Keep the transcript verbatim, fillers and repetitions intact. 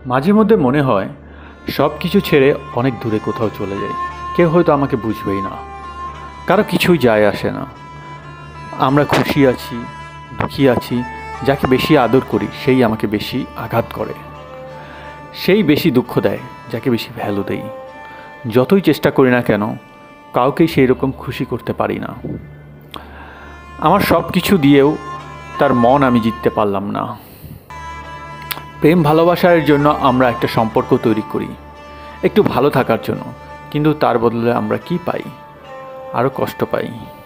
মাঝে মধ্যে মনে হয় সব কিছু ছেড়ে অনেক দূরে কোথাও চলে যাই। কেউ হয়তো আমাকে বুঝবেই না, কারো কিছুই যায় আসে না। আমরা খুশি আছি, দুঃখী আছি, যাকে বেশি আদর করি সেই আমাকে বেশি আঘাত করে, সেই বেশি দুঃখ দেয় যাকে বেশি ভ্যালু দেই। যতই চেষ্টা করি না কেন কাউকেই সেই রকম খুশি করতে পারি না। আমার সব কিছু দিয়েও তার মন আমি জিততে পারলাম না। প্রেম ভালোবাসার জন্য আমরা একটা সম্পর্ক তৈরি করি একটু ভালো থাকার জন্য, কিন্তু তার বদলে আমরা কি পাই? আরও কষ্ট পাই।